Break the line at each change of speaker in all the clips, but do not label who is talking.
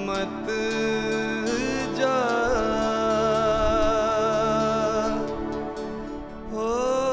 मत जा हो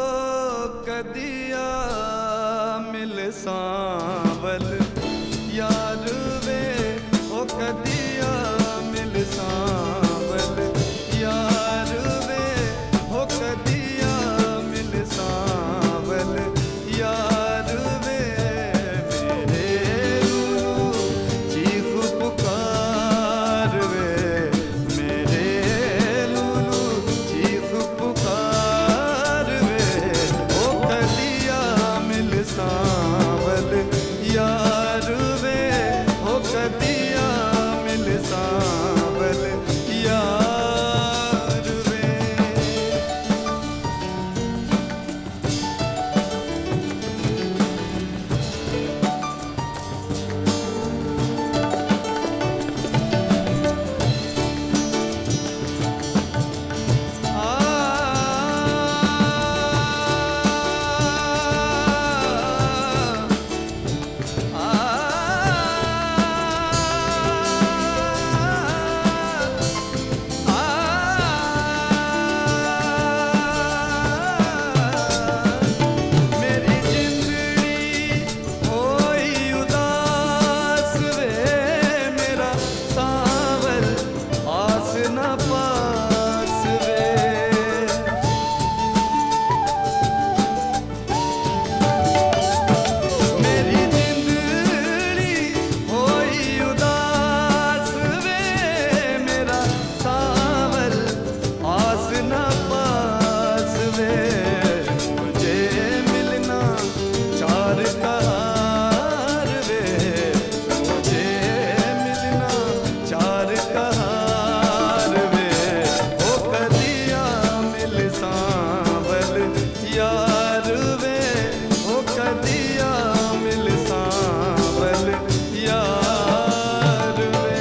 कदिया मिल सांवल यार वे हो कदिया मिल सांवल यार वे हो कदिया मिल सांवल यार वे मेरे लूलू चीख पुकार वे मेरे लूलू चीख पुकार वे हो कदिया मिल सांवल यार वे हो कदिया मिल सांवल यार वे। मेरी जिंदड़ी होई उदास वे मेरा सांवल आस न पास वे मेरी जिंदड़ी होई उदास वे मेरा सांवल आस न पास वे मुझे मिलना चार कहार वे मुझे मिलना चार कहार वे हो कदिया मिल सांवल यार वे हो कदिया मिल सांवल यार वे।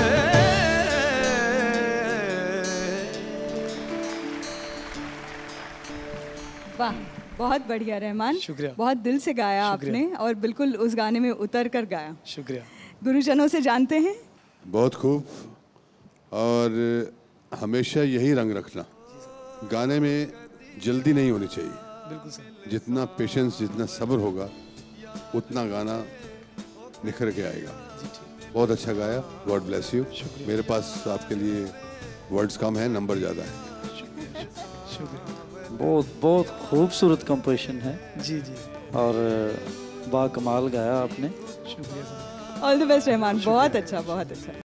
वाह, बहुत बढ़िया रहमान।
शुक्रिया।
बहुत दिल से गाया
शुक्रिया।
आपने और बिल्कुल उस गाने में उतर कर गाया।
शुक्रिया।
गुरुजनों से जानते हैं।
बहुत खूब। और हमेशा यही रंग रखना, गाने में जल्दी नहीं होनी चाहिए।
बिल्कुल सही।
जितना पेशेंस जितना सब्र होगा उतना गाना निखर के आएगा। बहुत अच्छा गाया, गॉड ब्लेस यू। मेरे पास आपके लिए वर्ड्स कम है, नंबर ज़्यादा है।
शुक्रिया।
बहुत बहुत खूबसूरत कंपोजिशन है
जी जी,
और बाकमाल गाया आपने।
शुक्रिया सर।
ऑल द बेस्ट रहमान, बहुत अच्छा, बहुत अच्छा।